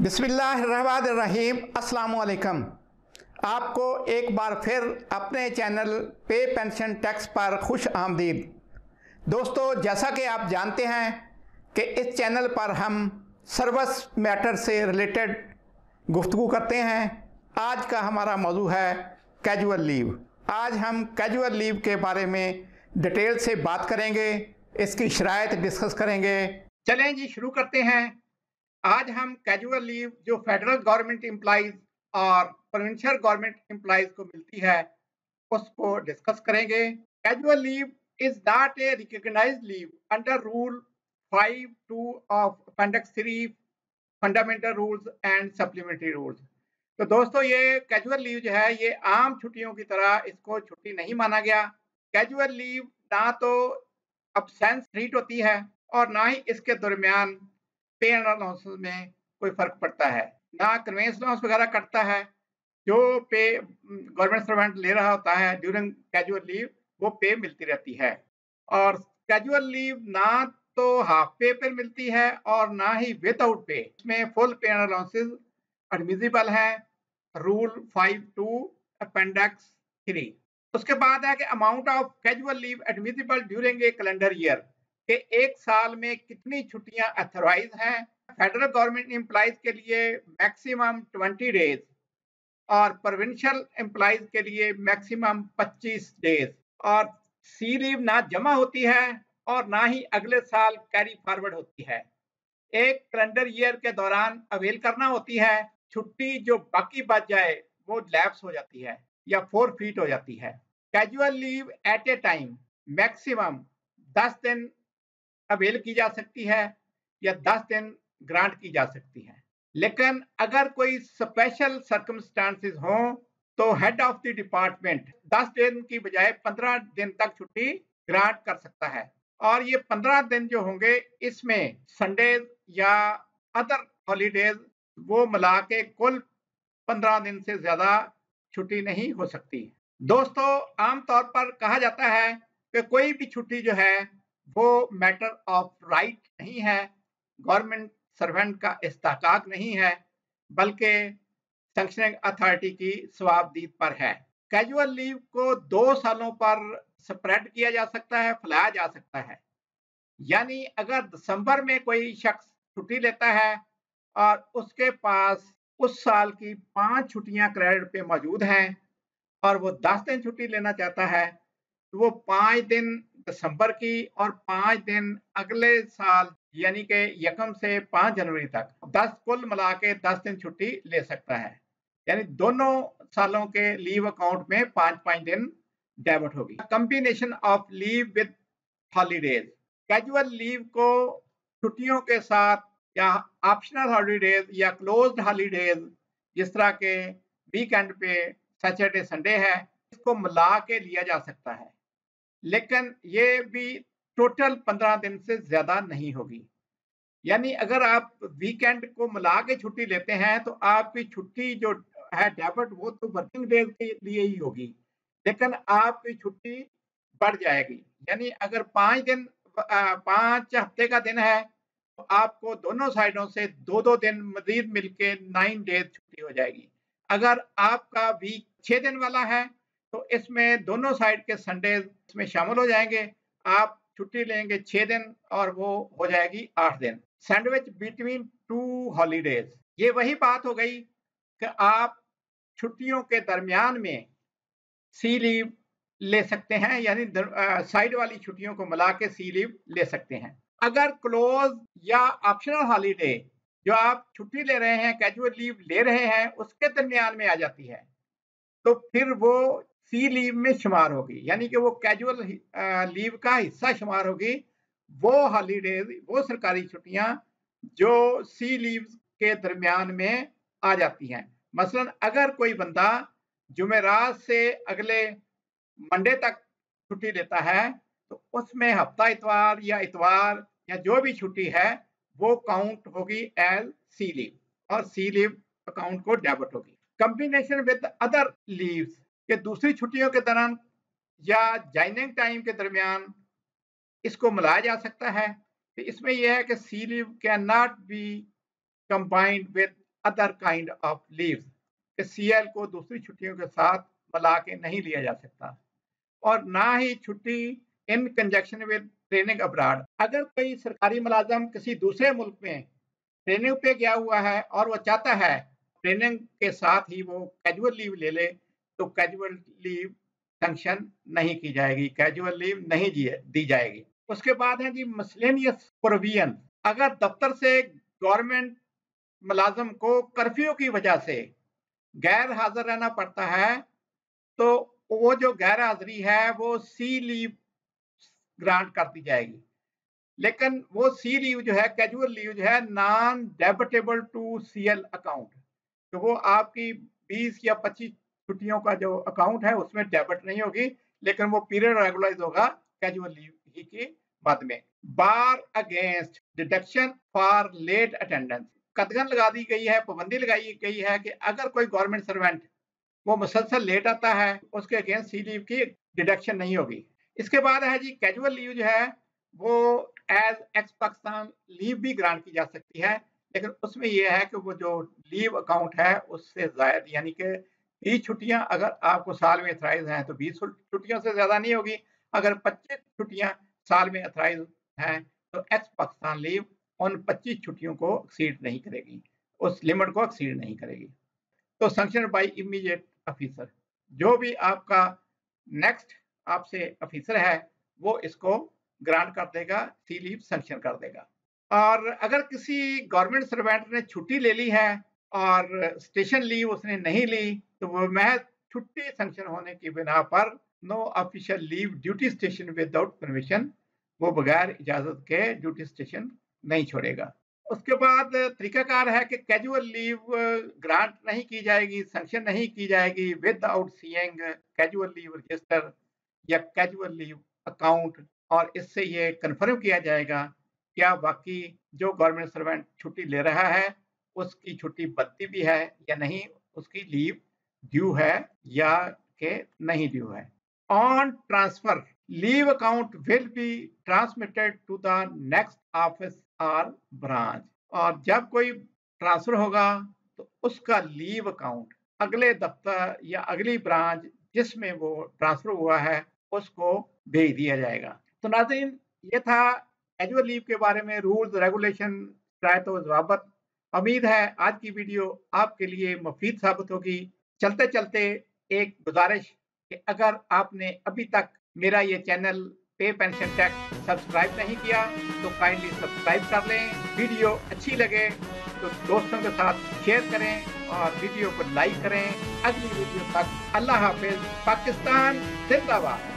बिस्मिल्लाहिर्रहमानिर्रहीम। अस्सलाम वालेकुम। आपको एक बार फिर अपने चैनल पे पेंशन टैक्स पर खुश आमदीद। दोस्तों, जैसा कि आप जानते हैं कि इस चैनल पर हम सर्विस मैटर से रिलेटेड गुफ्तगू करते हैं। आज का हमारा मौजू है कैजुअल लीव। आज हम कैजुअल लीव के बारे में डिटेल से बात करेंगे, इसकी शराइत डिस्कस करेंगे। चलें जी, शुरू करते हैं। आज हम कैजुअल लीव जो फेडरल गवर्नमेंट एम्प्लॉइज और प्रोविंशियल गवर्नमेंट एम्प्लॉइज को मिलती है उसको डिस्कस करेंगे। Casual leave is not a recognised leave under rule 5(2) of appendix 3 fundamental rules and supplementary rules. तो दोस्तों, ये कैजुअल लीव जो है ये आम छुट्टियों की तरह इसको छुट्टी नहीं माना गया। कैजुअल लीव ना तो अब्सेंस ट्रीट होती है और ना ही इसके दरमियान पे एंड अलाउंसेस में कोई फर्क पड़ता है, ना कन्वेंस अलाउंस वगैरह कटता है। जो पे गवर्नमेंट सर्वेंट ले रहा होता है ड्यूरिंग कैजुअल लीव वो पे मिलती रहती है। और कैजुअल लीव ना तो हाफ पे पर मिलती है और ना ही विदाउट पे। इसमें full pay and allowances admissible है, रूल 5(2) अपेंडिक्स 3। उसके बाद है कि amount of casual leave admissible during a calendar year, कि एक साल में कितनी छुट्टियां अथोराइज हैं। फेडरल गवर्नमेंट एम्प्लॉइज के लिए मैक्सिमम 20 डेज और प्रोविंशियल एम्प्लॉइज के लिए मैक्सिमम 25 डेज। और सी लीव ना जमा होती है और ना ही अगले साल कैरी फॉरवर्ड होती है। एक कैलेंडर ईयर के दौरान अवेल करना होती है। छुट्टी जो बाकी बच जाए वो लैप्स हो जाती है या फोरफीट हो जाती है। Casual leave at a time maximum 10 दिन अवेल की जा सकती है या 10 दिन ग्रांट की जा सकती है। लेकिन अगर कोई स्पेशल सर्कमस्टांसेस हो तो हेड ऑफ द डिपार्टमेंट 10 दिन की बजाय 15 दिन तक छुट्टी ग्रांट कर सकता है। और ये 15 दिन जो होंगे इसमें संडेज या अदर हॉलीडेज वो मिला के कुल 15 दिन से ज्यादा छुट्टी नहीं हो सकती। दोस्तों, आमतौर पर कहा जाता है कि कोई भी छुट्टी जो है वो मैटर ऑफ राइट नहीं है, गवर्नमेंट सर्वेंट का इस्तेहकाक नहीं है, बल्कि सैंक्शनिंग अथॉरिटी की सवाबदीद पर है। कैजुअल लीव को 2 सालों पर स्प्रेड किया जा सकता है, फैलाया जा सकता है। यानी अगर दिसंबर में कोई शख्स छुट्टी लेता है और उसके पास उस साल की 5 छुट्टियां क्रेडिट पे मौजूद हैं और वो 10 दिन छुट्टी लेना चाहता है तो वो 5 दिन दिसंबर की और 5 दिन अगले साल यानी कि 1 से 5 जनवरी तक 10 कुल मिला के 10 दिन छुट्टी ले सकता है। यानी दोनों सालों के लीव अकाउंट में 5-5 दिन डेबिट होगी। Combination of leave with holidays, casual leave को छुट्टियों के साथ या ऑप्शनल हॉलीडेज या क्लोज्ड हॉलीडेज जिस तरह के वीकेंड पे सैटरडे संडे है इसको मिला के लिया जा सकता है। लेकिन ये भी टोटल 15 दिन से ज्यादा नहीं होगी। यानी अगर आप वीकेंड को मिला के छुट्टी लेते हैं तो आपकी छुट्टी जो है डेबिट वो तो वर्किंग डेज के लिए ही होगी, लेकिन आपकी छुट्टी बढ़ जाएगी। यानी अगर 5 हफ्ते का दिन है तो आपको दोनों साइडों से 2-2 दिन मजीद मिलके 9 डेज छुट्टी हो जाएगी। अगर आपका वीक 6 दिन वाला है तो इसमें दोनों साइड के संडे इसमें शामिल हो जाएंगे। आप छुट्टी लेंगे 6 दिन और वो हो जाएगी 8 दिन। सैंडविच बिटवीन 2 हॉलीडेज, ये वही बात हो गई कि आप छुट्टियों के दरमियान में सी लीव ले सकते हैं, यानी साइड वाली छुट्टियों को मिला के सी लीव ले सकते हैं। अगर क्लोज या ऑप्शनल हॉलीडे जो आप छुट्टी ले रहे हैं, कैजुअल लीव ले रहे हैं, उसके दरमियान में आ जाती है तो फिर वो सी लीव में शुमार होगी, यानी कि वो कैजुअल लीव का हिस्सा शुमार होगी। वो हॉलीडेज, वो सरकारी छुट्टियां जो सी लीव के दरमियान में आ जाती हैं। मसलन अगर कोई बंदा जुमेरात से अगले मंडे तक छुट्टी लेता है तो उसमें हफ्ता इतवार या इतवार या जो भी छुट्टी है वो काउंट होगी एज सी लीव और सी लीव अकाउंट को डेबिट होगी। कॉम्बिनेशन विद अदर लीव्स के दूसरी छुट्टियों के दौरान या ज्वाइनिंग टाइम के दरमियान इसको मिलाया जा सकता है। तो इसमें यह है कि C leave can not be combined with other kind of leaves, कि सीएल को दूसरी छुट्टियों के साथ मिला के नहीं लिया जा सकता, और ना ही छुट्टी in conjunction with training abroad. अगर कोई सरकारी मुलाजम किसी दूसरे मुल्क में ट्रेनिंग पे गया हुआ है और वो चाहता है ट्रेनिंग के साथ ही वो कैजुअल लीव ले ले, तो कैजुअल लीव सैंक्शन नहीं की जाएगी, कैजुअल लीव नहीं दी जाएगी। उसके बाद है जी मिसलेनियस प्रोविजन। अगर दफ्तर से गवर्नमेंट मुलाजम को कर्फ्यू की वजह से गैर हाजिर रहना पड़ता है, तो वो जो गैर हाजिरी है वो सी लीव ग्रांट कर दी जाएगी। लेकिन वो सी लीव जो है, कैजुअल लीव जो है, non debitable to CL account, तो वो आपकी 20 या 25 छुट्टियों का जो अकाउंट है उसमें डेबिट नहीं होगी, लेकिन वो पीरियड रेगुलराइज होगा कैजुअल लीव ही के बाद में। Bar against deduction for late attendance, कदगन लगा दी गई है, पाबंदी लगाई गई है कि अगर कोई गवर्नमेंट सर्वेंट वो मुसलसल लेट आता है, उसके अगेंस्ट सी लीव की डिडक्शन नहीं होगी। इसके बाद है जी कैजुअल लीव जो है वो एज एक्स पाकिस्तान लीव भी ग्रांट की जा सकती है, लेकिन उसमें यह है कि वो जो लीव अकाउंट है उससे ज़ायद, यानी कि 20 छुट्टियां अगर आपको साल में अथराइज हैं तो 20 छुट्टियों से ज़्यादा नहीं होगी। अगर 25 छुट्टियां साल में अथराइज हैं तो एक्स पाकिस्तान लीव उन 25 छुट्टियों को एक्सीड नहीं करेगी, उस लिमिट को एक्सीड नहीं करेगी। तो सैंक्शन बाय इमीडिएट ऑफिसर, जो भी आपका नेक्स्ट आपसे ऑफिसर है वो इसको ग्रांट कर देगा, सी लीव सैंक्शन कर देगा। और अगर किसी गवर्नमेंट सर्वेंट ने छुट्टी ले ली है और स्टेशन लीव उसने नहीं ली, तो वो महज छुट्टी सैंक्शन होने की बिना पर no official leave duty station without permission, वो बगैर इजाजत के ड्यूटी स्टेशन नहीं छोड़ेगा। उसके बाद तरीकाकार है कि कैजुअल लीव ग्रांट नहीं की जाएगी, सैंक्शन नहीं की जाएगी without seeing casual leave register या कैजुअल लीव अकाउंट, और इससे ये कन्फर्म किया जाएगा क्या वाकई जो गवर्नमेंट सर्वेंट छुट्टी ले रहा है उसकी छुट्टी बनती भी है या नहीं, उसकी लीव ड्यू है या के नहीं ड्यू है। On transfer leave account will be transmitted to the next office और ब्रांच, और जब कोई ट्रांसफर होगा तो उसका लीव अकाउंट अगले दफ्तर या अगली ब्रांच जिसमें वो ट्रांसफर हुआ है उसको भेज दिया जाएगा। तो नाज़रीन, ये था कैजुअल लीव के बारे में रूल्स, रेगुलेशन, शिकायत और ज़वाबत। उम्मीद है आज की वीडियो आपके लिए मुफीद साबित होगी। चलते चलते एक गुजारिश कि अगर आपने अभी तक मेरा ये चैनल पे पेंशन टैक्स सब्सक्राइब नहीं किया तो काइंडली सब्सक्राइब कर लें। वीडियो अच्छी लगे तो दोस्तों के साथ शेयर करें और वीडियो को लाइक करें। अगली वीडियो तक अल्लाह हाफिज। पाकिस्तान जिंदाबाद।